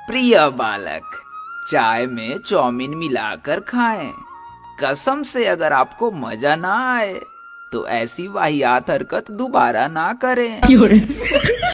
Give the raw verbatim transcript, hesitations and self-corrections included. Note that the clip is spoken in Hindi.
प्रिय बालक, चाय में चाउमीन मिलाकर खाएं। कसम से अगर आपको मजा ना आए तो ऐसी वाहियात हरकत दोबारा ना करें।